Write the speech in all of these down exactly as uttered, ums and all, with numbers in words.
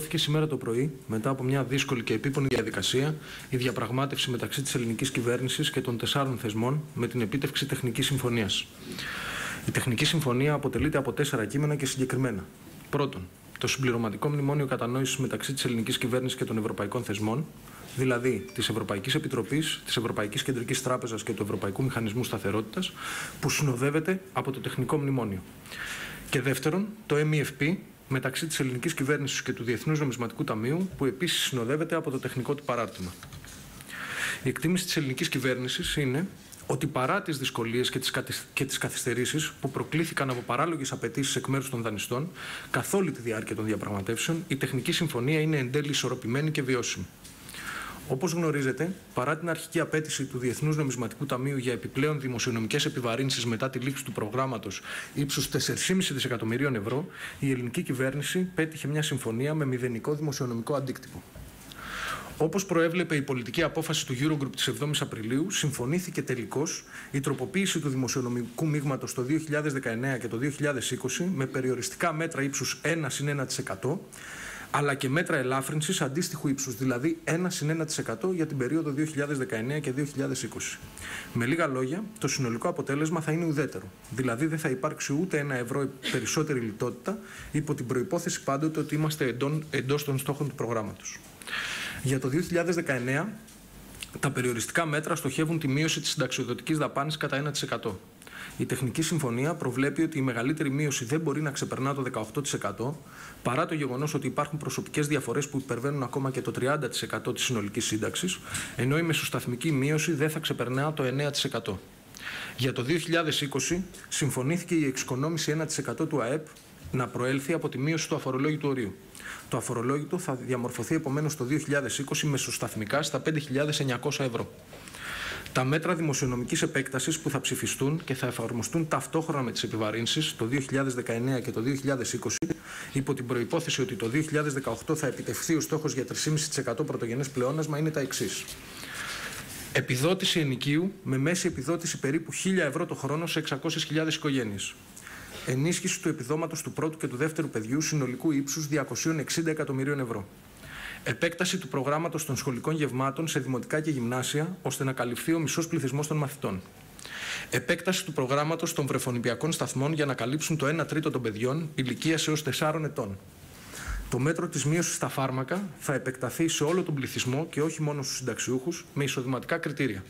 Και σήμερα το πρωί, μετά από μια δύσκολη και επίπονη διαδικασία, η διαπραγμάτευση μεταξύ της ελληνικής κυβέρνησης και των τεσσάρων θεσμών με την επίτευξη τεχνικής συμφωνίας. Η τεχνική συμφωνία αποτελείται από τέσσερα κείμενα και συγκεκριμένα. Πρώτον, το συμπληρωματικό μνημόνιο κατανόησης μεταξύ της ελληνικής κυβέρνησης και των ευρωπαϊκών θεσμών, δηλαδή της Ευρωπαϊκής Επιτροπής, της Ευρωπαϊκής Κεντρικής Τράπεζας και του Ευρωπαϊκού Μηχανισμού Σταθερότητας, που συνοδεύεται από το τεχνικό μνημόνιο. Και δεύτερον, το εμ ι εφ πι μεταξύ της ελληνικής κυβέρνησης και του Διεθνούς Νομισματικού Ταμείου, που επίσης συνοδεύεται από το τεχνικό του παράρτημα. Η εκτίμηση της ελληνικής κυβέρνησης είναι ότι παρά τις δυσκολίες και τις καθυστερήσεις που προκλήθηκαν από παράλογες απαιτήσεις εκ μέρους των δανειστών καθ' όλη τη διάρκεια των διαπραγματεύσεων, η τεχνική συμφωνία είναι εν τέλει ισορροπημένη και βιώσιμη. Όπως γνωρίζετε, παρά την αρχική απέτηση του Διεθνούς Νομισματικού Ταμείου για επιπλέον δημοσιονομικές επιβαρύνσεις μετά τη λήξη του προγράμματος ύψους τέσσερα κόμμα πέντε δισεκατομμυρίων ευρώ, η ελληνική κυβέρνηση πέτυχε μια συμφωνία με μηδενικό δημοσιονομικό αντίκτυπο. Όπως προέβλεπε η πολιτική απόφαση του Eurogroup της εβδόμης Απριλίου, συμφωνήθηκε τελικώς η τροποποίηση του δημοσιονομικού μείγματος το δύο χιλιάδες δεκαεννέα και το δύο χιλιάδες είκοσι με περιοριστικά μέτρα ύψους ένα συν ένα τοις εκατό, αλλά και μέτρα ελάφρυνσης αντίστοιχου ύψους, δηλαδή ένα συν ένα τοις εκατό για την περίοδο δύο χιλιάδες δεκαεννέα και δύο χιλιάδες είκοσι. Με λίγα λόγια, το συνολικό αποτέλεσμα θα είναι ουδέτερο. Δηλαδή δεν θα υπάρξει ούτε ένα ευρώ περισσότερη λιτότητα, υπό την προϋπόθεση πάντοτε ότι είμαστε εντός των στόχων του προγράμματος. Για το δύο χιλιάδες δεκαεννέα, τα περιοριστικά μέτρα στοχεύουν τη μείωση της συνταξιοδοτικής δαπάνης κατά ένα τοις εκατό. Η τεχνική συμφωνία προβλέπει ότι η μεγαλύτερη μείωση δεν μπορεί να ξεπερνά το δεκαοκτώ τοις εκατό, παρά το γεγονός ότι υπάρχουν προσωπικές διαφορές που υπερβαίνουν ακόμα και το τριάντα τοις εκατό της συνολικής σύνταξης, ενώ η μεσοσταθμική μείωση δεν θα ξεπερνά το εννέα τοις εκατό. Για το δύο χιλιάδες είκοσι συμφωνήθηκε η εξοικονόμηση ένα τοις εκατό του ΑΕΠ να προέλθει από τη μείωση του αφορολόγητου ορίου. Το αφορολόγητο θα διαμορφωθεί επομένως το δύο χιλιάδες είκοσι μεσοσταθμικά στα πέντε χιλιάδες εννιακόσια ευρώ. Τα μέτρα δημοσιονομικής επέκτασης που θα ψηφιστούν και θα εφαρμοστούν ταυτόχρονα με τις επιβαρύνσεις το δύο χιλιάδες δεκαεννέα και το δύο χιλιάδες είκοσι, υπό την προϋπόθεση ότι το δύο χιλιάδες δεκαοκτώ θα επιτευχθεί ο στόχος για τρία κόμμα πέντε τοις εκατό πρωτογενές πλεόνασμα, είναι τα εξής. Επιδότηση ενοικίου με μέση επιδότηση περίπου χίλια ευρώ το χρόνο σε εξακόσιες χιλιάδες οικογένειες. Ενίσχυση του επιδόματος του πρώτου και του δεύτερου παιδιού συνολικού ύψους διακόσια εξήντα εκατομμυρίων ευρώ. Επέκταση του προγράμματος των σχολικών γευμάτων σε δημοτικά και γυμνάσια, ώστε να καλυφθεί ο μισός πληθυσμός των μαθητών. Επέκταση του προγράμματος των βρεφονηπιακών σταθμών για να καλύψουν το ένα τρίτο των παιδιών ηλικίας έως τεσσάρων ετών. Το μέτρο της μείωσης στα φάρμακα θα επεκταθεί σε όλο τον πληθυσμό και όχι μόνο στους συνταξιούχους με εισοδηματικά κριτήρια.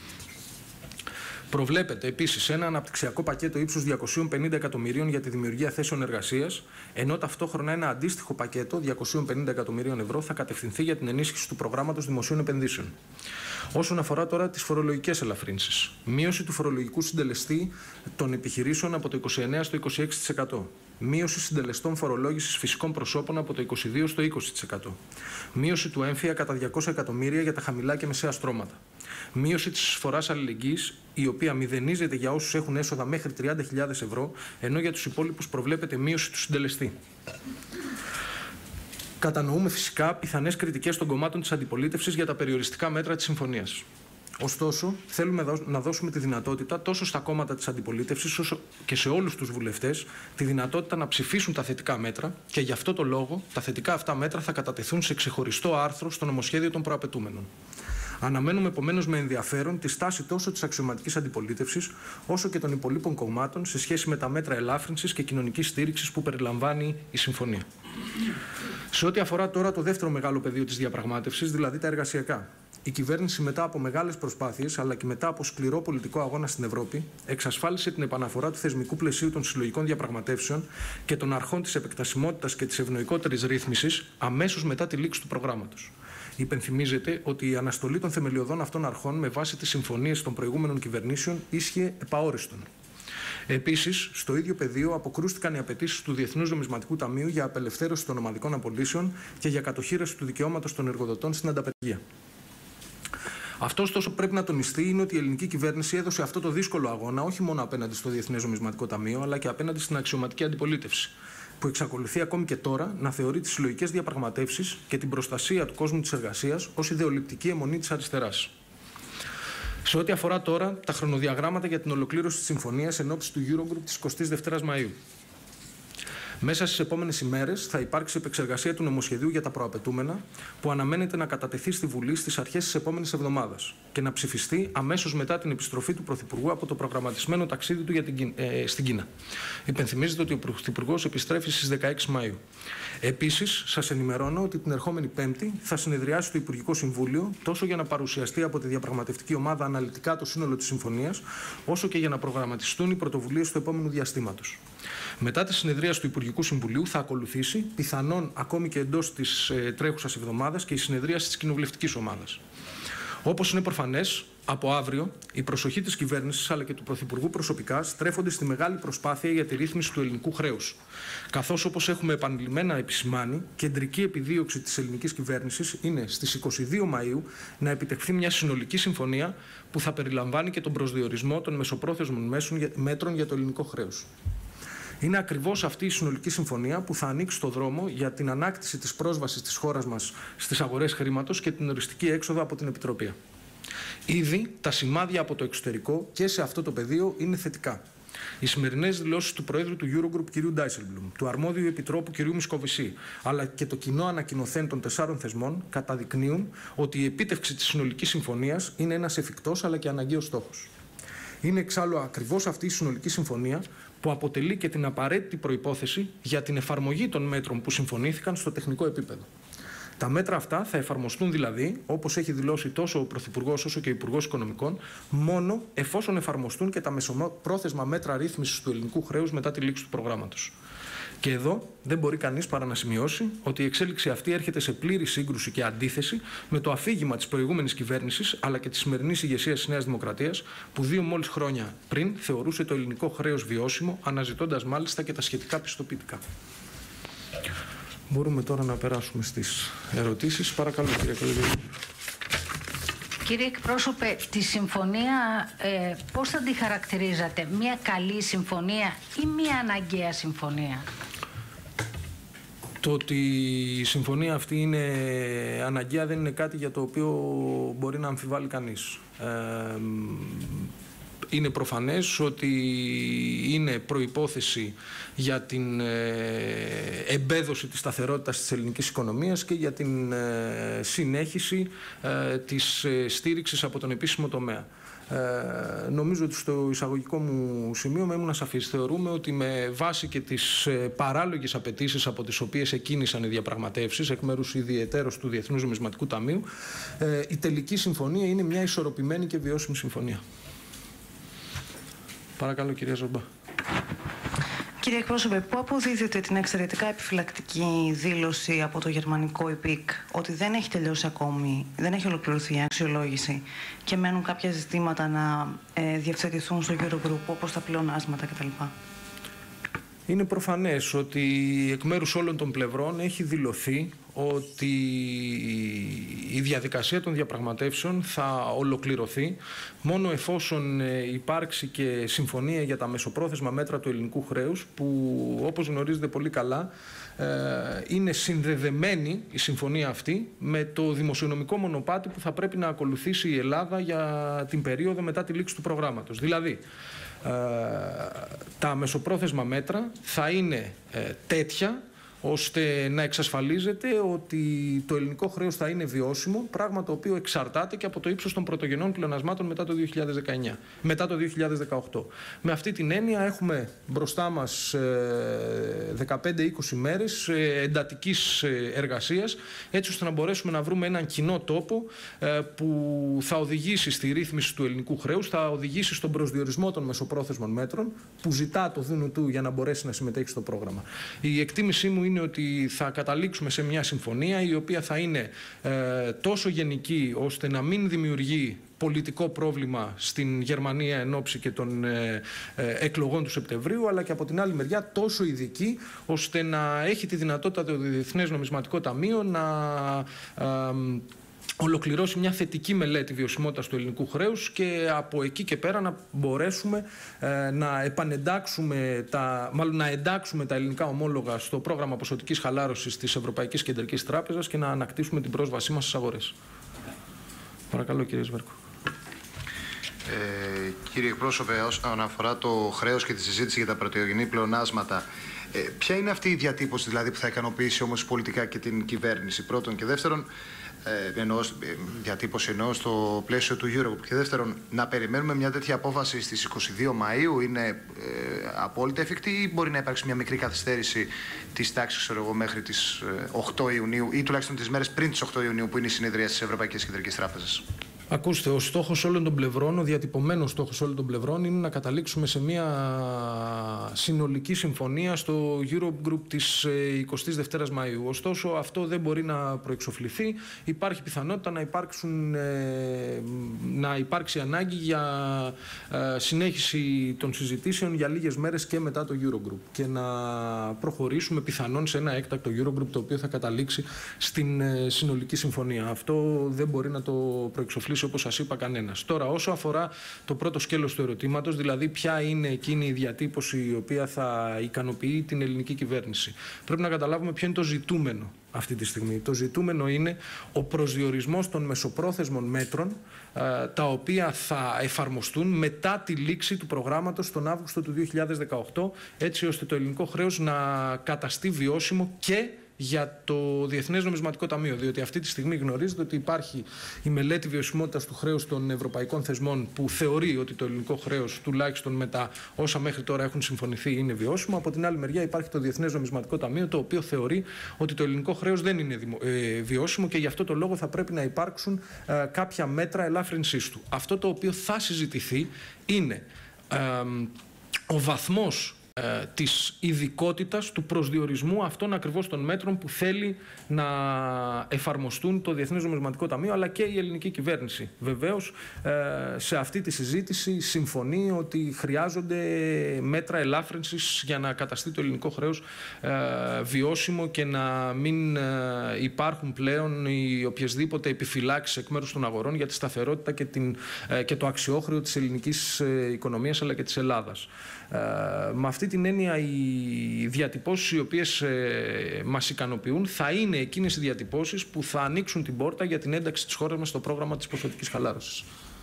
Προβλέπεται επίσης ένα αναπτυξιακό πακέτο ύψους διακόσια πενήντα εκατομμυρίων για τη δημιουργία θέσεων εργασίας, ενώ ταυτόχρονα ένα αντίστοιχο πακέτο διακόσια πενήντα εκατομμυρίων ευρώ θα κατευθυνθεί για την ενίσχυση του προγράμματος δημοσίων επενδύσεων. Όσον αφορά τώρα τις φορολογικές ελαφρύνσεις, μείωση του φορολογικού συντελεστή των επιχειρήσεων από το είκοσι εννέα στο είκοσι έξι τοις εκατό. Μείωση συντελεστών φορολόγησης φυσικών προσώπων από το είκοσι δύο στο είκοσι τοις εκατό. Μείωση του έμφυα κατά διακόσια εκατομμύρια για τα χαμηλά και μεσαία στρώματα. Μείωση της εισφοράς αλληλεγγύης, η οποία μηδενίζεται για όσους έχουν έσοδα μέχρι τριάντα χιλιάδες ευρώ, ενώ για τους υπόλοιπους προβλέπεται μείωση του συντελεστή. Κατανοούμε φυσικά πιθανές κριτικές των κομμάτων της αντιπολίτευσης για τα περιοριστικά μέτρα της συμφωνίας. Ωστόσο, θέλουμε να δώσουμε τη δυνατότητα τόσο στα κόμματα της αντιπολίτευσης όσο και σε όλους τους βουλευτές τη δυνατότητα να ψηφίσουν τα θετικά μέτρα και γι' αυτό το λόγο τα θετικά αυτά μέτρα θα κατατεθούν σε ξεχωριστό άρθρο στο νομοσχέδιο των προαπαιτούμενων. Αναμένουμε επομένως με ενδιαφέρον τη στάση τόσο της αξιωματικής αντιπολίτευσης όσο και των υπολείπων κομμάτων σε σχέση με τα μέτρα ελάφρυνσης και κοινωνικής στήριξης που περιλαμβάνει η συμφωνία. Σε ό,τι αφορά τώρα το δεύτερο μεγάλο πεδίο της διαπραγμάτευσης, δηλαδή τα εργασιακά. Η κυβέρνηση, μετά από μεγάλες προσπάθειες αλλά και μετά από σκληρό πολιτικό αγώνα στην Ευρώπη, εξασφάλισε την επαναφορά του θεσμικού πλαισίου των συλλογικών διαπραγματεύσεων και των αρχών της επεκτασιμότητας και της ευνοϊκότερης ρύθμισης αμέσως μετά τη λήξη του προγράμματος. Υπενθυμίζεται ότι η αναστολή των θεμελιωδών αυτών αρχών με βάση τις συμφωνίες των προηγούμενων κυβερνήσεων ίσχυε επαόριστον. Επίσης, στο ίδιο πεδίο αποκρούστηκαν οι απαιτήσεις του Διεθνούς Νομισματικού Ταμείου για απελευθέρωση των ομαδικών απολύσεων και για κατοχύρωση του δικαιώματος των εργοδοτών στην ανταπεργία. Αυτό, ωστόσο, πρέπει να τονιστεί είναι ότι η ελληνική κυβέρνηση έδωσε αυτό το δύσκολο αγώνα όχι μόνο απέναντι στο Διεθνές Νομισματικό Ταμείο, αλλά και απέναντι στην αξιωματική αντιπολίτευση, που εξακολουθεί ακόμη και τώρα να θεωρεί τις συλλογικές διαπραγματεύσεις και την προστασία του κόσμου της εργασίας ως ιδεολειπτική αιμονή της αριστεράς. Σε ό,τι αφορά τώρα τα χρονοδιαγράμματα για την ολοκλήρωση της συμφωνίας εν ώψη του Eurogroup της εικοστής δεύτερης Μαΐου. Μέσα στις επόμενες ημέρες θα υπάρξει επεξεργασία του νομοσχεδίου για τα προαπαιτούμενα, που αναμένεται να κατατεθεί στη Βουλή στις αρχές της επόμενης εβδομάδας και να ψηφιστεί αμέσως μετά την επιστροφή του Πρωθυπουργού από το προγραμματισμένο ταξίδι του για την, ε, στην Κίνα. Υπενθυμίζεται ότι ο Πρωθυπουργός επιστρέφει στις δεκαέξι Μαΐου. Επίσης, σας ενημερώνω ότι την ερχόμενη Πέμπτη θα συνεδριάσει το Υπουργικό Συμβούλιο τόσο για να παρουσιαστεί από τη διαπραγματευτική ομάδα αναλυτικά το σύνολο της συμφωνίας, όσο και για να προγραμματιστούν οι πρωτοβουλίες του επόμενου διαστήματος. Μετά τη συνεδρίαση του Υπουργικού Συμβουλίου θα ακολουθήσει, πιθανόν ακόμη και εντός της ε, τρέχουσας εβδομάδας, και η συνεδρίαση της Κοινοβουλευτικής Ομάδας. Όπως είναι προφανές, από αύριο η προσοχή της κυβέρνησης αλλά και του Πρωθυπουργού προσωπικά στρέφονται στη μεγάλη προσπάθεια για τη ρύθμιση του ελληνικού χρέους. Καθώς, όπως έχουμε επανειλημμένα επισημάνει, κεντρική επιδίωξη της ελληνικής κυβέρνησης είναι στις είκοσι δύο Μαΐου να επιτευχθεί μια συνολική συμφωνία που θα περιλαμβάνει και τον προσδιορισμό των μεσοπρόθεσμων μέτρων για το ελληνικό χρέος. Είναι ακριβώς αυτή η συνολική συμφωνία που θα ανοίξει το δρόμο για την ανάκτηση της πρόσβασης της χώρας μας στις αγορές χρήματος και την οριστική έξοδο από την επιτροπή. Ήδη τα σημάδια από το εξωτερικό και σε αυτό το πεδίο είναι θετικά. Οι σημερινές δηλώσεις του Προέδρου του Eurogroup κ. Ντάισελμπλουμ, του Αρμόδιου Επιτρόπου κ. Μοσκοβισή, αλλά και το κοινό ανακοινωθέν των τεσσάρων θεσμών καταδεικνύουν ότι η επίτευξη της συνολικής συμφωνίας είναι ένας εφικτός αλλά και αναγκαίος στόχος. Είναι εξάλλου ακριβώς αυτή η συνολική συμφωνία που αποτελεί και την απαραίτητη προϋπόθεση για την εφαρμογή των μέτρων που συμφωνήθηκαν στο τεχνικό επίπεδο. Τα μέτρα αυτά θα εφαρμοστούν δηλαδή, όπως έχει δηλώσει τόσο ο Πρωθυπουργός όσο και ο Υπουργός Οικονομικών, μόνο εφόσον εφαρμοστούν και τα μεσοπρόθεσμα μέτρα ρύθμισης του ελληνικού χρέους μετά τη λήξη του προγράμματος. Και εδώ δεν μπορεί κανείς παρά να σημειώσει ότι η εξέλιξη αυτή έρχεται σε πλήρη σύγκρουση και αντίθεση με το αφήγημα της προηγούμενης κυβέρνησης αλλά και της σημερινής ηγεσίας της Νέας Δημοκρατίας, που δύο μόλις χρόνια πριν θεωρούσε το ελληνικό χρέος βιώσιμο, αναζητώντας μάλιστα και τα σχετικά πιστοποιητικά. Μπορούμε τώρα να περάσουμε στις ερωτήσεις. Παρακαλώ, κύριε Κολυβίδη. Κύριε εκπρόσωπε, τη συμφωνία ε, πώς θα τη χαρακτηρίζατε, μια καλή συμφωνία ή μια αναγκαία συμφωνία? Το ότι η συμφωνία αυτή είναι αναγκαία δεν είναι κάτι για το οποίο μπορεί να αμφιβάλλει κανείς. Ε, Είναι προφανές ότι είναι προϋπόθεση για την εμπέδωση της σταθερότητας της ελληνικής οικονομίας και για την συνέχιση της στήριξης από τον επίσημο τομέα. Ε, νομίζω ότι στο εισαγωγικό μου σημείο με ήμουν σαφής. Θεωρούμε ότι με βάση και τις παράλογες απαιτήσεις από τις οποίες εκκίνησαν οι διαπραγματεύσεις εκ μέρους ιδιαιτέρως του Διεθνούς Νομισματικού Ταμείου, ε, η τελική συμφωνία είναι μια ισορροπημένη και βιώσιμη συμφωνία. Παρακαλώ, κυρία Ζομπά. Κύριε εκπρόσωπε, πού αποδίδεται την εξαιρετικά επιφυλακτική δήλωση από το γερμανικό ΕΠΙΚ ότι δεν έχει τελειώσει ακόμη, δεν έχει ολοκληρωθεί η αξιολόγηση και μένουν κάποια ζητήματα να ε, διευθετηθούν στο Eurogroup, όπως τα πλεονάσματα κτλ? Είναι προφανές ότι εκ μέρους όλων των πλευρών έχει δηλωθεί ότι η διαδικασία των διαπραγματεύσεων θα ολοκληρωθεί μόνο εφόσον υπάρξει και συμφωνία για τα μεσοπρόθεσμα μέτρα του ελληνικού χρέους, που όπως γνωρίζετε πολύ καλά είναι συνδεδεμένη η συμφωνία αυτή με το δημοσιονομικό μονοπάτι που θα πρέπει να ακολουθήσει η Ελλάδα για την περίοδο μετά τη λήξη του προγράμματος. Δηλαδή, τα μεσοπρόθεσμα μέτρα θα είναι τέτοια ώστε να εξασφαλίζεται ότι το ελληνικό χρέος θα είναι βιώσιμο, πράγμα το οποίο εξαρτάται και από το ύψος των πρωτογενών πλεονασμάτων μετά το δύο χιλιάδες δεκαεννιά, μετά το δύο χιλιάδες δεκαοκτώ. Με αυτή την έννοια έχουμε μπροστά μας δεκαπέντε με είκοσι μέρες εντατικής εργασίας, έτσι ώστε να μπορέσουμε να βρούμε έναν κοινό τόπο που θα οδηγήσει στη ρύθμιση του ελληνικού χρέους, θα οδηγήσει στον προσδιορισμό των μεσοπρόθεσμων μέτρων που ζητά το ΔΝΤ για να μπορέσει να συμμετέχει στο πρόγραμμα. Η εκτίμησή μου είναι ότι θα καταλήξουμε σε μια συμφωνία η οποία θα είναι ε, τόσο γενική ώστε να μην δημιουργεί πολιτικό πρόβλημα στην Γερμανία εν ώψη και των ε, ε, εκλογών του Σεπτεμβρίου, αλλά και από την άλλη μεριά τόσο ειδική ώστε να έχει τη δυνατότητα το Διεθνές Νομισματικό Ταμείο να ε, ολοκληρώσει μια θετική μελέτη βιωσιμότητας του ελληνικού χρέους και από εκεί και πέρα να μπορέσουμε ε, να επανεντάξουμε τα, μάλλον να εντάξουμε τα ελληνικά ομόλογα στο πρόγραμμα ποσοτικής χαλάρωσης της Ευρωπαϊκής Κεντρικής Τράπεζας και να ανακτήσουμε την πρόσβασή μας στις αγορές. Παρακαλώ, κύριε Σβέρκο. Ε, κύριε εκπρόσωπε, όσον αφορά το χρέος και τη συζήτηση για τα πρωτογενή πλεονάσματα, Ε, ποια είναι αυτή η διατύπωση δηλαδή που θα ικανοποιήσει όμως πολιτικά και την κυβέρνηση, πρώτον, και δεύτερον, ε, εννοώ, διατύπωση εννοώ στο πλαίσιο του Eurogroup, και δεύτερον, να περιμένουμε μια τέτοια απόφαση στις είκοσι δύο Μαΐου είναι ε, απόλυτα εφικτή, ή μπορεί να υπάρξει μια μικρή καθυστέρηση της τάξης, ξέρω εγώ, μέχρι τις οκτώ Ιουνίου ή τουλάχιστον τις μέρες πριν τις οκτώ Ιουνίου που είναι η συνεδρία της Ευρωπαϊκής Κεντρικής Τράπεζας? Ακούστε, ο στόχος όλων των πλευρών, ο διατυπωμένος στόχος όλων των πλευρών είναι να καταλήξουμε σε μια συνολική συμφωνία στο Eurogroup της εικοστής δεύτερης Μαΐου. Ωστόσο, αυτό δεν μπορεί να προεξοφληθεί. Υπάρχει πιθανότητα να, υπάρξουν, να υπάρξει ανάγκη για συνέχιση των συζητήσεων για λίγες μέρες και μετά το Eurogroup και να προχωρήσουμε πιθανόν σε ένα έκτακτο Eurogroup το οποίο θα καταλήξει στην συνολική συμφωνία. Αυτό δεν μπορεί να το προεξοφλήσει, όπως σας είπα, κανένας. Τώρα, όσο αφορά το πρώτο σκέλος του ερωτήματος, δηλαδή ποια είναι εκείνη η διατύπωση η οποία θα ικανοποιεί την ελληνική κυβέρνηση, πρέπει να καταλάβουμε ποιο είναι το ζητούμενο αυτή τη στιγμή. Το ζητούμενο είναι ο προσδιορισμός των μεσοπρόθεσμων μέτρων τα οποία θα εφαρμοστούν μετά τη λήξη του προγράμματος τον Αύγουστο του δύο χιλιάδες δεκαοκτώ, έτσι ώστε το ελληνικό χρέος να καταστεί βιώσιμο και για το Διεθνές Νομισματικό Ταμείο. Διότι αυτή τη στιγμή γνωρίζετε ότι υπάρχει η μελέτη βιωσιμότητας του χρέους των ευρωπαϊκών θεσμών που θεωρεί ότι το ελληνικό χρέος, τουλάχιστον με τα όσα μέχρι τώρα έχουν συμφωνηθεί, είναι βιώσιμο. Από την άλλη μεριά υπάρχει το Διεθνές Νομισματικό Ταμείο, το οποίο θεωρεί ότι το ελληνικό χρέος δεν είναι ε, βιώσιμο και γι' αυτό το λόγο θα πρέπει να υπάρξουν ε, κάποια μέτρα ελάφρυνσής του. Αυτό το οποίο θα συζητηθεί είναι ε, ο βαθμός της ειδικότητας του προσδιορισμού αυτών ακριβώς των μέτρων που θέλει να εφαρμοστούν το Διεθνές Νομισματικό Ταμείο αλλά και η ελληνική κυβέρνηση. Βεβαίως, σε αυτή τη συζήτηση συμφωνεί ότι χρειάζονται μέτρα ελάφρυνσης για να καταστεί το ελληνικό χρέος βιώσιμο και να μην υπάρχουν πλέον οι οποιασδήποτε επιφυλάξεις εκ μέρους των αγορών για τη σταθερότητα και, την, και το αξιόχρεο της ελληνικής οικονομίας αλλά και της Ελλάδας. Με αυτή την έννοια, οι διατυπώσεις οι οποίες ε, μας ικανοποιούν θα είναι εκείνες οι διατυπώσεις που θα ανοίξουν την πόρτα για την ένταξη της χώρας μας στο πρόγραμμα της ποσοτικής χαλάρωσης.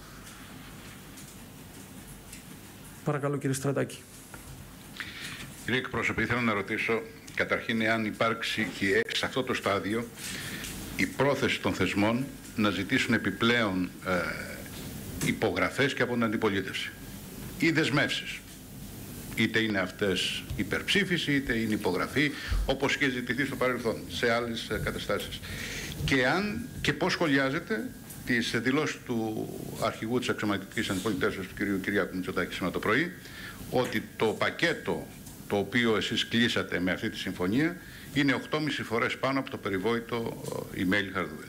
Παρακαλώ, κύριε Στρατάκη. Κύριε εκπρόσωπε, ήθελα να ρωτήσω καταρχήν εάν υπάρξει και σε αυτό το στάδιο η πρόθεση των θεσμών να ζητήσουν επιπλέον ε, υπογραφές και από την αντιπολίτευση ή δεσμεύσεις. Είτε είναι αυτές υπερψήφιση, είτε είναι υπογραφή, όπως είχε ζητηθεί στο παρελθόν, σε άλλες καταστάσεις. Και αν και πώς σχολιάζεται τις δηλώσεις του αρχηγού της αξιωματικής αντιπολιτεύσεως, του κ. Κυριάκου Μητσοτάκη, σήμερα το πρωί, ότι το πακέτο το οποίο εσείς κλείσατε με αυτή τη συμφωνία είναι οκτώ και μισή φορές πάνω από το περιβόητο email Χαρδούβελη.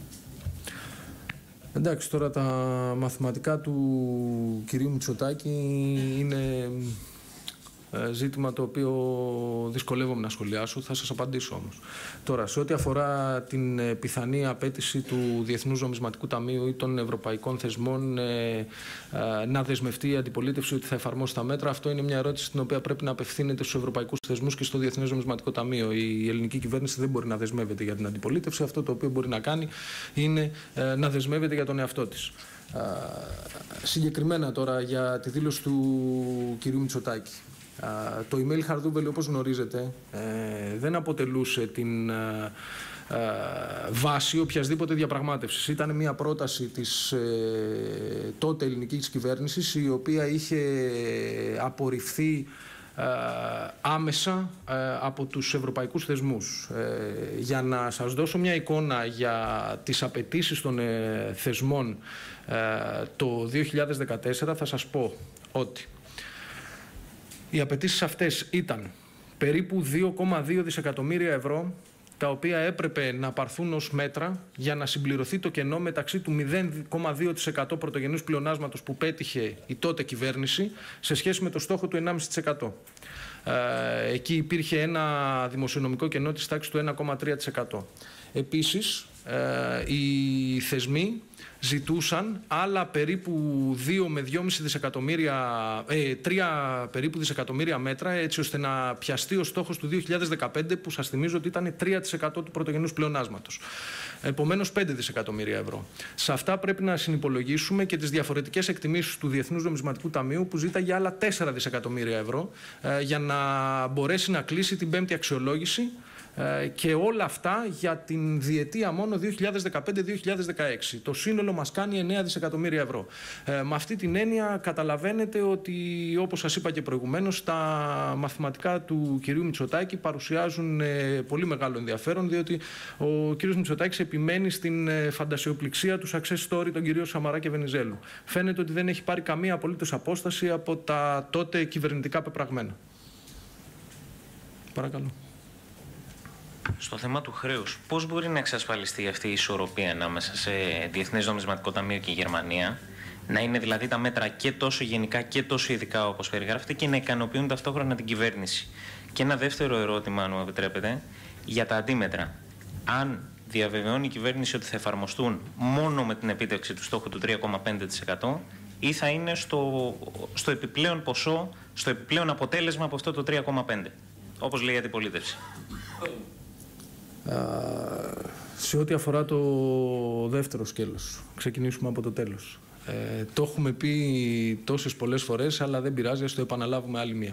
Εντάξει, τώρα τα μαθηματικά του κυρίου Μητσοτάκη είναι ζήτημα το οποίο δυσκολεύομαι να σχολιάσω, θα σας απαντήσω όμως. Τώρα, σε ό,τι αφορά την πιθανή απέτηση του Διεθνούς Νομισματικού Ταμείου ή των ευρωπαϊκών θεσμών ε, ε, να δεσμευτεί η αντιπολίτευση ότι θα εφαρμόσει τα μέτρα, αυτό είναι μια ερώτηση στην οποία πρέπει να απευθύνεται στους ευρωπαϊκούς θεσμούς και στο Διεθνές Νομισματικό Ταμείο. Η ελληνική κυβέρνηση δεν μπορεί να δεσμεύεται για την αντιπολίτευση. Αυτό το οποίο μπορεί να κάνει είναι ε, να δεσμεύεται για τον εαυτό της. Ε, συγκεκριμένα τώρα για τη δήλωση του κυρίου Μητσοτάκη. Uh, το email Χαρδούβελη, όπως γνωρίζετε, ε, δεν αποτελούσε την ε, ε, βάση οποιασδήποτε διαπραγμάτευσης. Ήταν μια πρόταση της ε, τότε ελληνικής κυβέρνησης, η οποία είχε απορριφθεί ε, άμεσα ε, από τους ευρωπαϊκούς θεσμούς. Ε, για να σας δώσω μια εικόνα για τις απαιτήσεις των ε, θεσμών ε, το δύο χιλιάδες δεκατέσσερα, θα σας πω ότι οι απαιτήσεις αυτές ήταν περίπου δύο κόμμα δύο δισεκατομμύρια ευρώ, τα οποία έπρεπε να πάρθουν ως μέτρα για να συμπληρωθεί το κενό μεταξύ του μηδέν κόμμα δύο τοις εκατό πρωτογενούς πλεονάσματος που πέτυχε η τότε κυβέρνηση σε σχέση με το στόχο του ενάμιση τοις εκατό. Εκεί υπήρχε ένα δημοσιονομικό κενό της τάξης του ένα κόμμα τρία τοις εκατό. Επίσης, οι θεσμοί ζητούσαν άλλα περίπου δύο με δυόμισι δισεκατομμύρια, ε, τρία περίπου δισεκατομμύρια μέτρα, έτσι ώστε να πιαστεί ο στόχος του δύο χιλιάδες δεκαπέντε, που σας θυμίζω ότι ήταν τρία τοις εκατό του πρωτογενούς πλεονάσματος. Επομένως πέντε δισεκατομμύρια ευρώ. Σε αυτά πρέπει να συνυπολογίσουμε και τις διαφορετικές εκτιμήσεις του Διεθνούς Νομισματικού Ταμείου, που ζήταγε άλλα τέσσερα δισεκατομμύρια ευρώ ε, για να μπορέσει να κλείσει την πέμπτη αξιολόγηση. Και όλα αυτά για την διετία μόνο δύο χιλιάδες δεκαπέντε δύο χιλιάδες δεκαέξι. Το σύνολο μας κάνει εννέα δισεκατομμύρια ευρώ. Ε, με αυτή την έννοια καταλαβαίνετε ότι, όπως σας είπα και προηγουμένως, τα μαθηματικά του κυρίου Μητσοτάκη παρουσιάζουν ε, πολύ μεγάλο ενδιαφέρον, διότι ο κύριος Μητσοτάκης επιμένει στην ε, φαντασιοπληξία του success story των κυρίων Σαμαρά και Βενιζέλου. Φαίνεται ότι δεν έχει πάρει καμία απολύτως απόσταση από τα τότε κυβερνητικά πεπραγμένα. Παρακαλώ. Στο θέμα του χρέους, πώς μπορεί να εξασφαλιστεί αυτή η ισορροπία ανάμεσα σε Διεθνές Νομισματικό Ταμείο και Γερμανία, να είναι δηλαδή τα μέτρα και τόσο γενικά και τόσο ειδικά όπως περιγράφεται, και να ικανοποιούν ταυτόχρονα την κυβέρνηση? Και ένα δεύτερο ερώτημα, αν μου επιτρέπετε, για τα αντίμετρα. Αν διαβεβαιώνει η κυβέρνηση ότι θα εφαρμοστούν μόνο με την επίτευξη του στόχου του τρία κόμμα πέντε τοις εκατό, ή θα είναι στο, στο επιπλέον ποσό, στο επιπλέον αποτέλεσμα από αυτό το τρία κόμμα πέντε τοις εκατό, όπως λέει η αντιπολίτευση? Σε ό,τι αφορά το δεύτερο σκέλος, ξεκινήσουμε από το τέλος. Ε, το έχουμε πει τόσες πολλές φορές, αλλά δεν πειράζει, ας το επαναλάβουμε άλλη μία.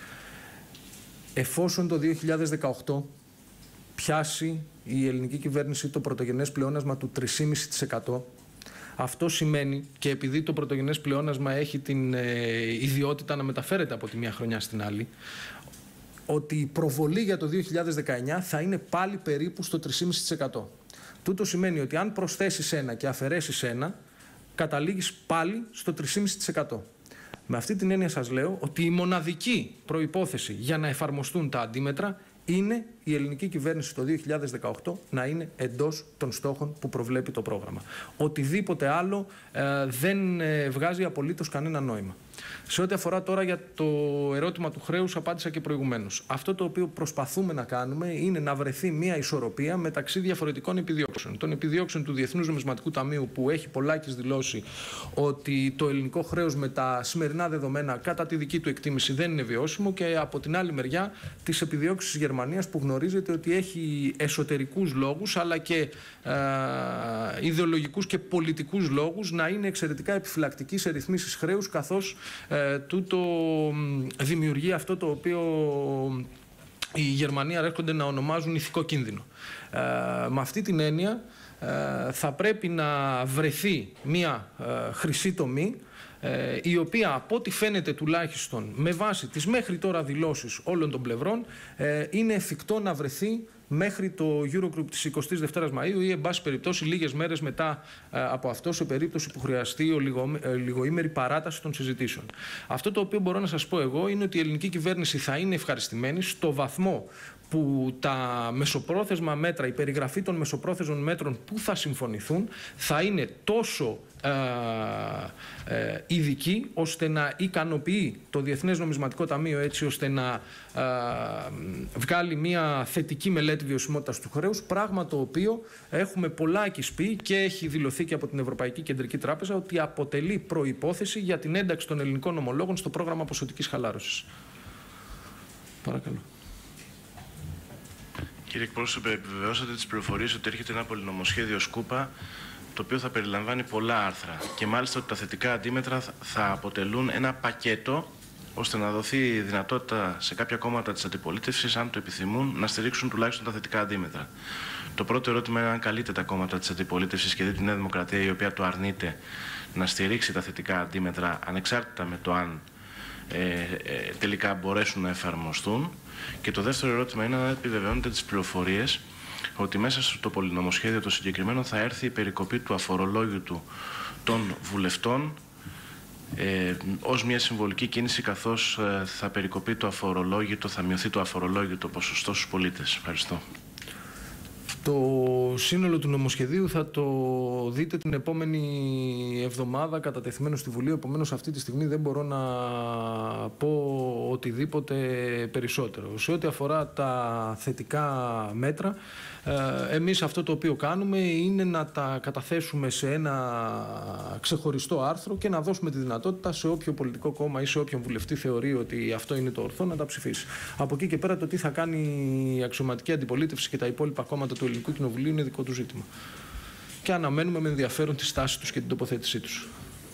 Εφόσον το δύο χιλιάδες δεκαοκτώ πιάσει η ελληνική κυβέρνηση το πρωτογενές πλεόνασμα του τρία κόμμα πέντε τοις εκατό, αυτό σημαίνει, και επειδή το πρωτογενές πλεόνασμα έχει την ε, ιδιότητα να μεταφέρεται από τη μία χρονιά στην άλλη, ότι η προβολή για το δύο χιλιάδες δεκαεννιά θα είναι πάλι περίπου στο τρία κόμμα πέντε τοις εκατό. Τούτο σημαίνει ότι αν προσθέσεις ένα και αφαιρέσεις ένα, καταλήγεις πάλι στο τρία κόμμα πέντε τοις εκατό. Με αυτή την έννοια σας λέω ότι η μοναδική προϋπόθεση για να εφαρμοστούν τα αντίμετρα είναι η ελληνική κυβέρνηση το δύο χιλιάδες δεκαοκτώ να είναι εντός των στόχων που προβλέπει το πρόγραμμα. Οτιδήποτε άλλο ε, δεν ε, βγάζει απολύτως κανένα νόημα. Σε ό,τι αφορά τώρα για το ερώτημα του χρέους, απάντησα και προηγουμένως. Αυτό το οποίο προσπαθούμε να κάνουμε είναι να βρεθεί μια ισορροπία μεταξύ διαφορετικών επιδιώξεων. Των επιδιώξεων του Διεθνούς Νομισματικού Ταμείου, που έχει πολλάκις δηλώσει ότι το ελληνικό χρέος με τα σημερινά δεδομένα, κατά τη δική του εκτίμηση, δεν είναι βιώσιμο, και από την άλλη μεριά τις επιδιώξεις της Γερμανίας, που γνωρίζετε ότι έχει εσωτερικούς λόγους αλλά και ε, ιδεολογικούς και πολιτικούς λόγους να είναι εξαιρετικά επιφυλακτική σε ρυθμίσεις χρέους, καθώς ε, τούτο δημιουργεί αυτό το οποίο οι Γερμανοί αρέσκονται να ονομάζουν ηθικό κίνδυνο. Ε, με αυτή την έννοια ε, θα πρέπει να βρεθεί μια ε, χρυσή τομή, η οποία, από ό,τι φαίνεται τουλάχιστον με βάση τις μέχρι τώρα δηλώσεις όλων των πλευρών, είναι εφικτό να βρεθεί μέχρι το Eurogroup της εικοστής δεύτερης Μαΐου, ή εν πάση περιπτώσει λίγες μέρες μετά από αυτό, σε περίπτωση που χρειαστεί ο λιγοήμερη παράταση των συζητήσεων. Αυτό το οποίο μπορώ να σας πω εγώ είναι ότι η ελληνική κυβέρνηση θα είναι ευχαριστημένη στο βαθμό που τα μεσοπρόθεσμα μέτρα, η περιγραφή των μεσοπρόθεσμων μέτρων που θα συμφωνηθούν θα είναι τόσο ε, ε, ειδική, ώστε να ικανοποιεί το Διεθνές Νομισματικό Ταμείο, έτσι ώστε να ε, βγάλει μια θετική μελέτη βιωσιμότητας του χρέους, πράγμα το οποίο έχουμε πολλάκις πει και έχει δηλωθεί και από την Ευρωπαϊκή Κεντρική Τράπεζα ότι αποτελεί προϋπόθεση για την ένταξη των ελληνικών ομολόγων στο πρόγραμμα ποσοτικής χαλάρωσης. Παρακαλώ. Κύριε εκπρόσωπε, επιβεβαιώσατε τις πληροφορίες ότι έρχεται ένα πολυνομοσχέδιο Σκούπα, το οποίο θα περιλαμβάνει πολλά άρθρα, και μάλιστα ότι τα θετικά αντίμετρα θα αποτελούν ένα πακέτο, ώστε να δοθεί δυνατότητα σε κάποια κόμματα της αντιπολίτευσης, αν το επιθυμούν, να στηρίξουν τουλάχιστον τα θετικά αντίμετρα. Το πρώτο ερώτημα είναι αν καλείται τα κόμματα της αντιπολίτευσης και δει τη Νέα Δημοκρατία, η οποία το αρνείται, να στηρίξει τα θετικά αντίμετρα, ανεξάρτητα με το αν ε, ε, τελικά μπορέσουν να εφαρμοστούν. Και το δεύτερο ερώτημα είναι αν επιβεβαιώνετε τις πληροφορίες ότι μέσα στο πολυνομοσχέδιο το συγκεκριμένο θα έρθει η περικοπή του αφορολόγητου των βουλευτών ε, ως μια συμβολική κίνηση, καθώς ε, θα περικοπεί το αφορολόγητο, θα μειωθεί το αφορολόγητο ποσοστό στους πολίτες. Ευχαριστώ. Το σύνολο του νομοσχεδίου θα το δείτε την επόμενη εβδομάδα κατατεθειμένο στη Βουλή, επομένως αυτή τη στιγμή δεν μπορώ να πω οτιδήποτε περισσότερο. Σε ό,τι αφορά τα θετικά μέτρα, εμείς αυτό το οποίο κάνουμε είναι να τα καταθέσουμε σε ένα ξεχωριστό άρθρο και να δώσουμε τη δυνατότητα σε όποιο πολιτικό κόμμα ή σε όποιον βουλευτή θεωρεί ότι αυτό είναι το ορθό να τα ψηφίσει. Από εκεί και πέρα το τι θα κάνει η αξιωματική αντιπολίτευση και τα υπόλοιπα κόμματα του Ελληνικού Κοινοβουλίου είναι δικό του ζήτημα. Και αναμένουμε με ενδιαφέρον τη στάση τους και την τοποθέτησή τους.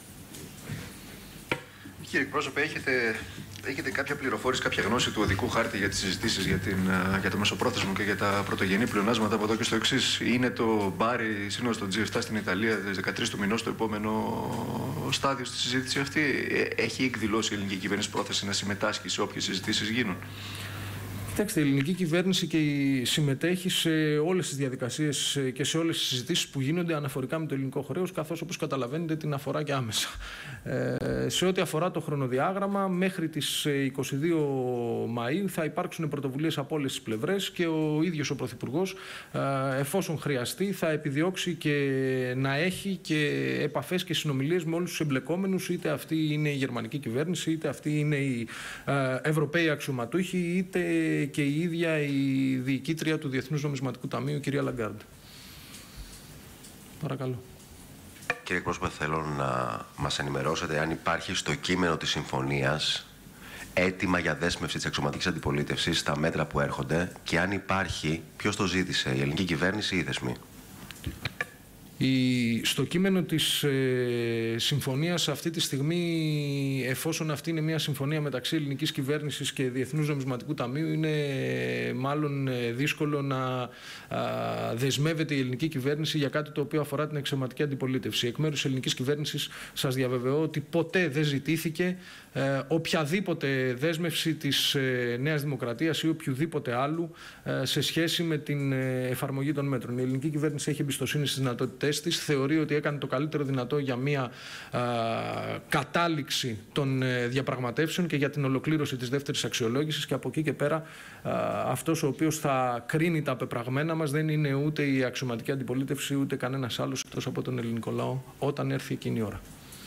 Κύριε εκπρόσωπε, έχετε, έχετε κάποια πληροφόρηση, κάποια γνώση του οδικού χάρτη για τις συζητήσεις για, την, για το μεσοπρόθεσμο και για τα πρωτογενή πλεονάσματα από εδώ και στο εξής? Είναι το Μπάρι σύνοδος των τζι επτά στην Ιταλία τις δεκατρείς του μηνός το επόμενο στάδιο στη συζήτηση αυτή? Έχει εκδηλώσει η ελληνική κυβέρνηση πρόθεση να συμμετάσχει σε όποιες συζητήσεις γίνουν? Κοιτάξτε, η ελληνική κυβέρνηση και η συμμετέχει σε όλες τις διαδικασίες και σε όλες τις συζητήσεις που γίνονται αναφορικά με το ελληνικό χρέος, καθώς όπως καταλαβαίνετε την αφορά και άμεσα. Ε, σε ό,τι αφορά το χρονοδιάγραμμα, μέχρι τις είκοσι δύο Μαΐου θα υπάρξουν πρωτοβουλίες από όλες τις πλευρές και ο ίδιος ο Πρωθυπουργός, ε, εφόσον χρειαστεί, θα επιδιώξει και να έχει και επαφές και συνομιλίες με όλους τους εμπλεκόμενους, είτε αυτή είναι η γερμανική κυβέρνηση, είτε αυτή είναι οι ε, Ευρωπαίοι αξιωματούχοι, είτε και η ίδια η διοικήτρια του Διεθνούς Νομισματικού Ταμείου, κυρία Λαγκάρντ. Παρακαλώ. Κύριε εκπρόσωπε, θέλω να μας ενημερώσετε αν υπάρχει στο κείμενο της συμφωνίας έτοιμα για δέσμευση της αξιωματικής αντιπολίτευσης στα μέτρα που έρχονται και αν υπάρχει, ποιος το ζήτησε, η ελληνική κυβέρνηση ή οι θεσμοί? Η, στο κείμενο της ε, συμφωνίας αυτή τη στιγμή, εφόσον αυτή είναι μια συμφωνία μεταξύ ελληνικής κυβέρνησης και Διεθνούς Νομισματικού Ταμείου, είναι ε, μάλλον ε, δύσκολο να α, δεσμεύεται η ελληνική κυβέρνηση για κάτι το οποίο αφορά την αξιωματική αντιπολίτευση. Εκ μέρους της ελληνικής κυβέρνησης σας διαβεβαιώ ότι ποτέ δεν ζητήθηκε ε, οποιαδήποτε δέσμευση της ε, Νέας Δημοκρατίας ή οποιοδήποτε άλλου ε, σε σχέση με την ε, εφαρμογή των μέτρων. Η ελληνική κυβέρνηση έχει εμπιστοσύνη στις δυνατότητες της, θεωρεί ότι έκανε το καλύτερο δυνατό για μια α, κατάληξη των ε, διαπραγματεύσεων και για την ολοκλήρωση της δεύτερης αξιολόγησης, και από εκεί και πέρα α, αυτός ο οποίος θα κρίνει τα πεπραγμένα μας δεν είναι ούτε η αξιωματική αντιπολίτευση ούτε κανένας άλλος εκτός από τον ελληνικό λαό όταν έρθει εκείνη η ώρα.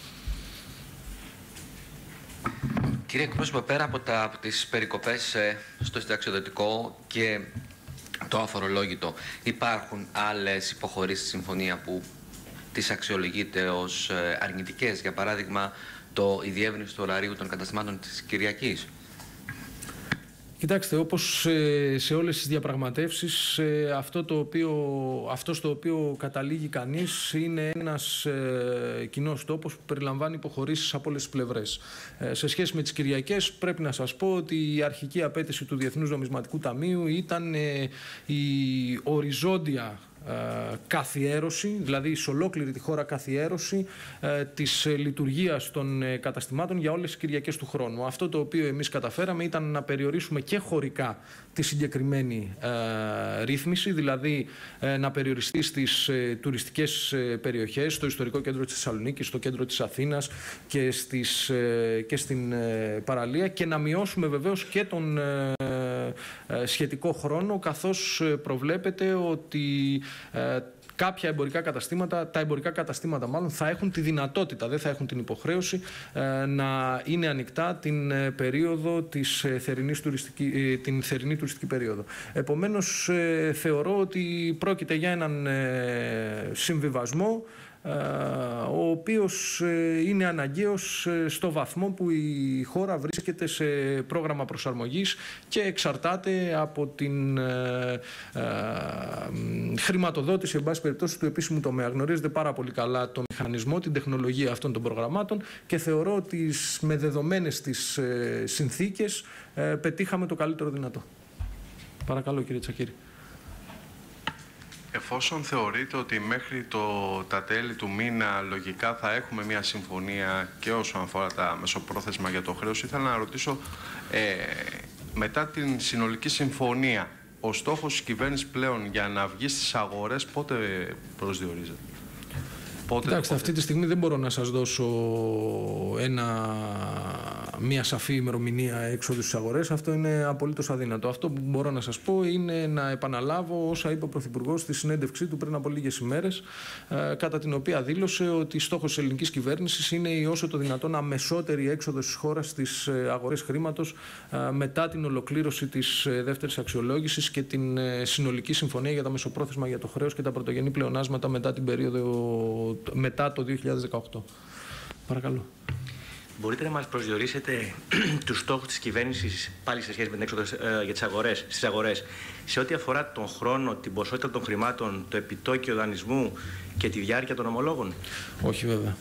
Κύριε εκπρόσωπε, πέρα από, τα, από τις περικοπές ε, στο συνταξιοδοτικό και το αφορολόγητο, υπάρχουν άλλες υποχωρήσεις στη συμφωνία που τις αξιολογείτε ως αρνητικές? Για παράδειγμα, το, η διεύρυνση του ωραρίου των καταστημάτων της Κυριακής. Κοιτάξτε, όπως σε όλες τις διαπραγματεύσεις, αυτό, το οποίο, αυτό στο οποίο καταλήγει κανείς είναι ένας κοινός τόπος που περιλαμβάνει υποχωρήσεις από όλες τις πλευρές. Σε σχέση με τις Κυριακές, πρέπει να σας πω ότι η αρχική απέτηση του Διεθνούς Νομισματικού Ταμείου ήταν η οριζόντια καθιέρωση, δηλαδή σε ολόκληρη τη χώρα καθιέρωση ε, της λειτουργίας των ε, καταστημάτων για όλες τις Κυριακές του χρόνου. Αυτό το οποίο εμείς καταφέραμε ήταν να περιορίσουμε και χωρικά τη συγκεκριμένη ε, ρύθμιση, δηλαδή ε, να περιοριστεί στις ε, τουριστικές ε, περιοχές, στο ιστορικό κέντρο της Θεσσαλονίκης, στο κέντρο της Αθήνας και, στις, ε, και στην ε, παραλία, και να μειώσουμε βεβαίως και τον ε, ε, σχετικό χρόνο, καθώς προβλέπεται ότι Ε, κάποια εμπορικά καταστήματα, τα εμπορικά καταστήματα μάλλον, θα έχουν τη δυνατότητα, δεν θα έχουν την υποχρέωση ε, να είναι ανοιχτά την ε, περίοδο της ε, θερινής τουριστική, ε, την θερινή τουριστική περίοδο. Επομένως, ε, θεωρώ ότι πρόκειται για έναν ε, συμβιβασμό ο οποίος είναι αναγκαίος στο βαθμό που η χώρα βρίσκεται σε πρόγραμμα προσαρμογής και εξαρτάται από την χρηματοδότηση, εν πάση περιπτώσει, του επίσημου τομέα. Γνωρίζετε πάρα πολύ καλά το μηχανισμό, την τεχνολογία αυτών των προγραμμάτων, και θεωρώ ότι με δεδομένες τις συνθήκες πετύχαμε το καλύτερο δυνατό. Παρακαλώ, κύριε Τσακίρη. Εφόσον θεωρείτε ότι μέχρι το, τα τέλη του μήνα λογικά θα έχουμε μια συμφωνία και όσον αφορά τα μεσοπρόθεσμα για το χρέος, ήθελα να ρωτήσω, ε, μετά την συνολική συμφωνία, ο στόχος της κυβέρνησης πλέον για να βγει στις αγορές πότε προσδιορίζεται? Κοιτάξτε, αυτή τη στιγμή δεν μπορώ να σας δώσω ένα μια σαφή ημερομηνία έξοδου στις αγορές. Αυτό είναι απολύτως αδύνατο. Αυτό που μπορώ να σας πω είναι να επαναλάβω όσα είπε ο Πρωθυπουργός στη συνέντευξή του πριν από λίγες ημέρες, ε, κατά την οποία δήλωσε ότι στόχος της ελληνικής κυβέρνησης είναι η όσο το δυνατόν αμεσότερη έξοδος της χώρας στις αγορές χρήματος ε, μετά την ολοκλήρωση της ε, δεύτερης αξιολόγησης και την ε, συνολική συμφωνία για τα μεσοπρόθεσμα για το χρέος και τα πρωτογενή πλεονάσματα μετά την περίοδο μετά το δύο χιλιάδες δεκαοκτώ. Παρακαλώ. Μπορείτε να μας προσδιορίσετε τους στόχους της κυβέρνησης πάλι σε σχέση με την έξοδο ε, για τις αγορές, στις αγορές, σε ό,τι αφορά τον χρόνο, την ποσότητα των χρημάτων, το επιτόκιο δανεισμού και τη διάρκεια των ομολόγων? Όχι βέβαια.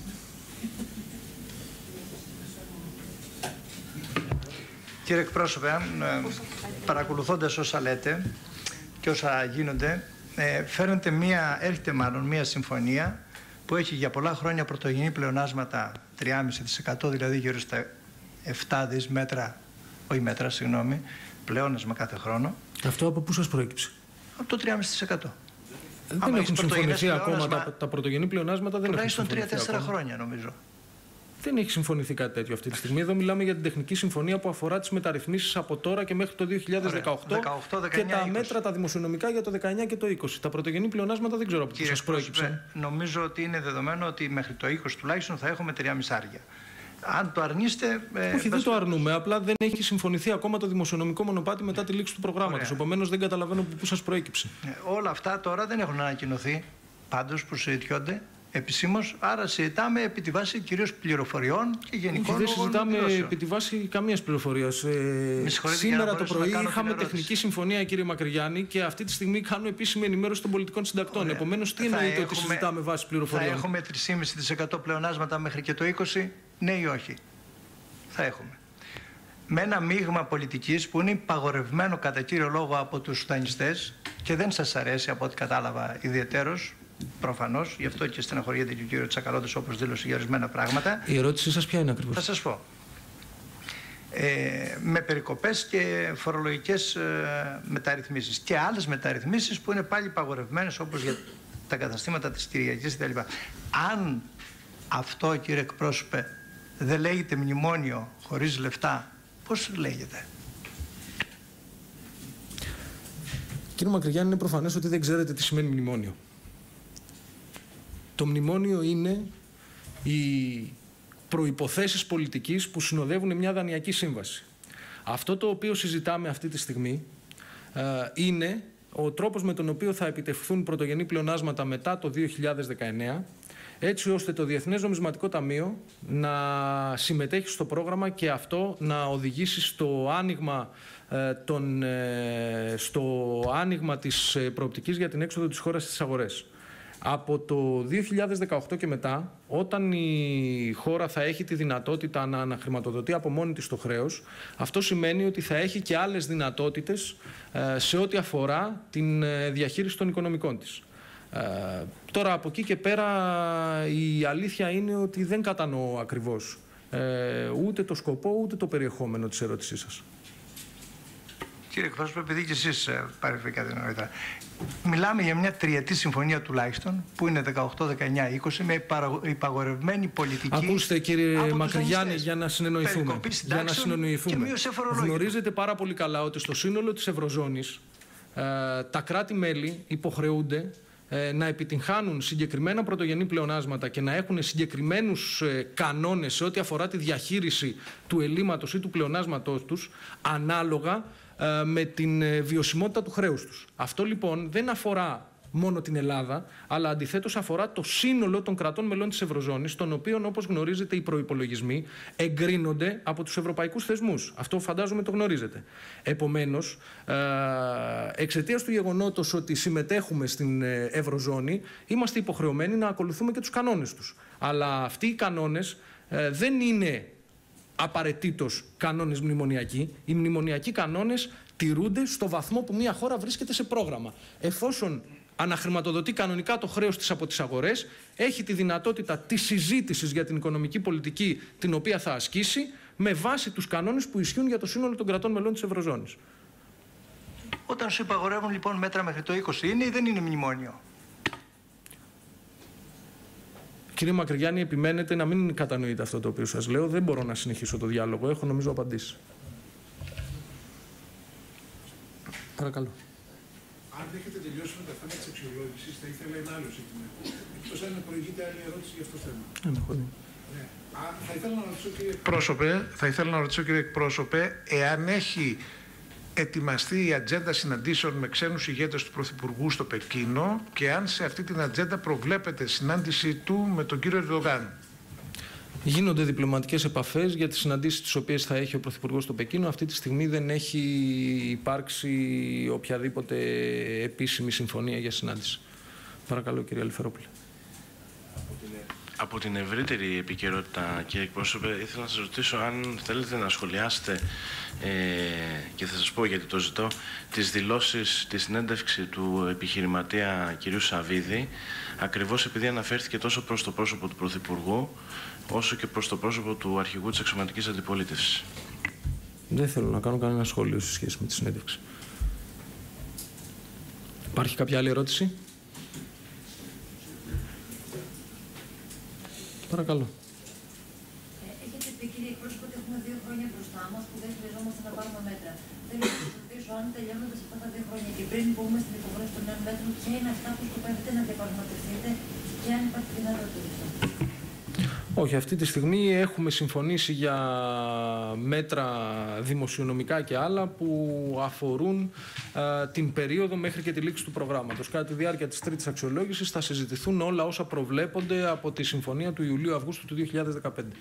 Κύριε εκπρόσωπε, ε, παρακολουθώντας όσα λέτε και όσα γίνονται, ε, φαίνεται μία, έρχεται μάλλον μία συμφωνία που έχει για πολλά χρόνια πρωτογενή πλεονάσματα τρία κόμμα πέντε τοις εκατό, δηλαδή γύρω στα επτά δις μέτρα, όχι μέτρα, συγγνώμη, πλεόνασμα κάθε χρόνο. Αυτό από πού σας προέκυψε? Από το τρία κόμμα πέντε τοις εκατό. Δεν έχουν συμφωνηθεί ακόμα τα, τα πρωτογενή πλεονάσματα, δεν έχουν συμφωνηθεί. Τουλάχιστον τρία τέσσερα χρόνια νομίζω. Δεν έχει συμφωνηθεί κάτι τέτοιο αυτή τη στιγμή. Εδώ μιλάμε για την τεχνική συμφωνία που αφορά τις μεταρρυθμίσεις από τώρα και μέχρι το δύο χιλιάδες δεκαοκτώ δεκαοκτώ, δεκαεννιά, και τα είκοσι μέτρα τα δημοσιονομικά για το δεκαεννιά και το είκοσι. Τα πρωτογενή πλεονάσματα δεν ξέρω από πού σας προέκυψαν. Νομίζω ότι είναι δεδομένο ότι μέχρι το είκοσι τουλάχιστον θα έχουμε τρία μισάρια. Αν το αρνείστε. Ε, Όχι, δεν το αρνούμε. Απλά δεν έχει συμφωνηθεί ακόμα το δημοσιονομικό μονοπάτι μετά τη λήξη του προγράμματος. Επομένως δεν καταλαβαίνω από πού σας προέκυψε. Ε, όλα αυτά τώρα δεν έχουν ανακοινωθεί πάντως που συζητιόνται επισήμως, άρα συζητάμε επί τη βάση κυρίως πληροφοριών και γενικών. Δεν συζητάμε επί τη βάση καμίας πληροφορίας. Ε, σήμερα το πρωί είχαμε τεχνική συμφωνία, κύριε Μακρυγιάννη, και αυτή τη στιγμή κάνω επίσημη ενημέρωση των πολιτικών συντακτών. Επομένως, τι εννοείται ότι συζητάμε βάση πληροφοριών? Θα έχουμε τρία κόμμα πέντε τοις εκατό πλεονάσματα μέχρι και το είκοσι, ναι ή όχι? Θα έχουμε. Με ένα μείγμα πολιτικής που είναι παγορευμένο κατά κύριο λόγο από τους δανειστές και δεν σας αρέσει από ό,τι κατάλαβα ιδιαιτέρως. Προφανώς, γι' αυτό και στεναχωριέται και ο κύριος Τσακαλώτος, όπως δήλωσε για ορισμένα πράγματα. Η ερώτησή σας ποια είναι ακριβώς? Θα σας πω. Ε, με περικοπές και φορολογικές ε, μεταρρυθμίσεις και άλλες μεταρρυθμίσεις που είναι πάλι παγορευμένες, όπως για τα καταστήματα της Κυριακής κτλ. Αν αυτό, κύριε εκπρόσωπε, δεν λέγεται μνημόνιο χωρίς λεφτά, πώς λέγεται? Κύριε Μακρυγιάννη, είναι προφανές ότι δεν ξέρετε τι σημαίνει μνημόνιο. Το μνημόνιο είναι οι προϋποθέσεις πολιτικής που συνοδεύουν μια δανειακή σύμβαση. Αυτό το οποίο συζητάμε αυτή τη στιγμή ε, είναι ο τρόπος με τον οποίο θα επιτευχθούν πρωτογενή πλεονάσματα μετά το δύο χιλιάδες δεκαεννέα, έτσι ώστε το Διεθνές Νομισματικό Ταμείο να συμμετέχει στο πρόγραμμα και αυτό να οδηγήσει στο άνοιγμα, ε, τον, ε, στο άνοιγμα της προοπτικής για την έξοδο της χώρας στις αγορές. Από το δύο χιλιάδες δεκαοκτώ και μετά, όταν η χώρα θα έχει τη δυνατότητα να αναχρηματοδοτεί από μόνη της το χρέος, αυτό σημαίνει ότι θα έχει και άλλες δυνατότητες ε, σε ό,τι αφορά την ε, διαχείριση των οικονομικών της. Ε, τώρα από εκεί και πέρα η αλήθεια είναι ότι δεν κατανοώ ακριβώς ε, ούτε το σκοπό ούτε το περιεχόμενο της ερώτησής σας. Κύριε εκπρόσωπε, επειδή και εσείς παρεμβήκατε νωρίτερα, μιλάμε για μια τριετή συμφωνία τουλάχιστον, που είναι δεκαοκτώ, δεκαεννιά, είκοσι, με υπαγορευμένη πολιτική. Ακούστε, κύριε Μακρυγιάννη, για να συνεννοηθούμε. Για να συνεννοηθούμε. Γνωρίζετε πάρα πολύ καλά ότι στο σύνολο της Ευρωζώνης ε, τα κράτη-μέλη υποχρεούνται ε, να επιτυγχάνουν συγκεκριμένα πρωτογενή πλεονάσματα και να έχουν συγκεκριμένους ε, κανόνες σε ό,τι αφορά τη διαχείριση του ελλείμματος ή του πλεονάσματός τους, ανάλογα με την βιωσιμότητα του χρέους τους. Αυτό λοιπόν δεν αφορά μόνο την Ελλάδα, αλλά αντιθέτως αφορά το σύνολο των κρατών μελών της Ευρωζώνης, των οποίων, όπως γνωρίζετε, οι προϋπολογισμοί εγκρίνονται από τους ευρωπαϊκούς θεσμούς. Αυτό φαντάζομαι το γνωρίζετε. Επομένως, εξαιτίας του γεγονότος ότι συμμετέχουμε στην Ευρωζώνη, είμαστε υποχρεωμένοι να ακολουθούμε και τους κανόνες τους. Αλλά αυτοί οι κανόνες δεν είναι απαραίτητος κανόνες μνημονιακοί. Οι μνημονιακοί κανόνες τηρούνται στο βαθμό που μια χώρα βρίσκεται σε πρόγραμμα. Εφόσον αναχρηματοδοτεί κανονικά το χρέος της από τις αγορές, έχει τη δυνατότητα της συζήτησης για την οικονομική πολιτική την οποία θα ασκήσει με βάση τους κανόνες που ισχύουν για το σύνολο των κρατών μελών της Ευρωζώνης. Όταν σου υπαγορεύουν λοιπόν μέτρα μέχρι το είκοσι, είναι ή δεν είναι μνημόνιο? Κύριε Μακρυγιάννη, επιμένετε να μην κατανοείτε αυτό το οποίο σας λέω. Δεν μπορώ να συνεχίσω το διάλογο. Έχω νομίζω απαντήσει. Παρακαλώ. Αν δεν έχετε τελειώσει με τα θέματα της αξιολόγησης, θα ήθελα ένα άλλο ζήτημα. Εκτός αν προηγείται άλλη ερώτηση για αυτό το θέμα. Ναι. Α, θα ήθελα να ρωτήσω, κύριε εκπρόσωπε, θα ήθελα να ρωτήσω, κύριε εκπρόσωπε, εάν έχει ετοιμαστεί η ατζέντα συναντήσεων με ξένους ηγέτες του Πρωθυπουργού στο Πεκίνο και αν σε αυτή την ατζέντα προβλέπεται συνάντησή του με τον κύριο Ερντογάν. Γίνονται διπλωματικές επαφές για τις συναντήσεις τις οποίες θα έχει ο Πρωθυπουργός στο Πεκίνο. Αυτή τη στιγμή δεν έχει υπάρξει οποιαδήποτε επίσημη συμφωνία για συνάντηση. Παρακαλώ, κύριε Αλιφερόπουλε. Από την ευρύτερη επικαιρότητα, κύριε εκπρόσωπε, ήθελα να σας ρωτήσω αν θέλετε να σχολιάσετε, ε, και θα σας πω γιατί το ζητώ, τις δηλώσεις, τη συνέντευξη του επιχειρηματία κυρίου Σαββίδη, ακριβώς επειδή αναφέρθηκε τόσο προς το πρόσωπο του Πρωθυπουργού, όσο και προς το πρόσωπο του αρχηγού της αξιωματικής αντιπολίτευσης. Δεν θέλω να κάνω κανένα σχόλιο σε σχέση με τη συνέντευξη. Υπάρχει κάποια άλλη ερώτηση? Παρακαλώ. Έχετε πει, κύριε εκπρόσωπο, ότι έχουμε δύο χρόνια μπροστά μας που δεν χρειαζόμαστε να πάρουμε μέτρα. Θέλω να σας ρωτήσω, αν τελειώνοντας αυτά τα δύο χρόνια και πριν μπούμε στην υπογράφηση των νέων μέτρων, ποια είναι αυτά που σκοπεύετε να διαπραγματευτείτε και αν υπάρχει δυνατότητα. Όχι, αυτή τη στιγμή έχουμε συμφωνήσει για μέτρα δημοσιονομικά και άλλα που αφορούν α, την περίοδο μέχρι και τη λήξη του προγράμματος. Κατά τη διάρκεια της τρίτης αξιολόγησης θα συζητηθούν όλα όσα προβλέπονται από τη συμφωνία του Ιουλίου-Αυγούστου του δύο χιλιάδες δεκαπέντε.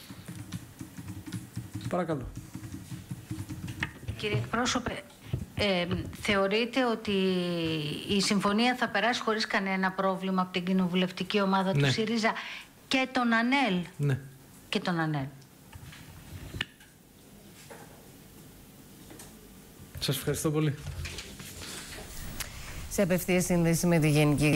Παρακαλώ. Κύριε εκπρόσωπε, ε, θεωρείτε ότι η συμφωνία θα περάσει χωρίς κανένα πρόβλημα από την κοινοβουλευτική ομάδα ναι. του ΣΥΡΙΖΑ και τον ΑΝΕΛ? Ναι. Και τον ΑΝΕΛ. Σας ευχαριστώ πολύ. Σε απευθείας σύνδεση με τη Γενική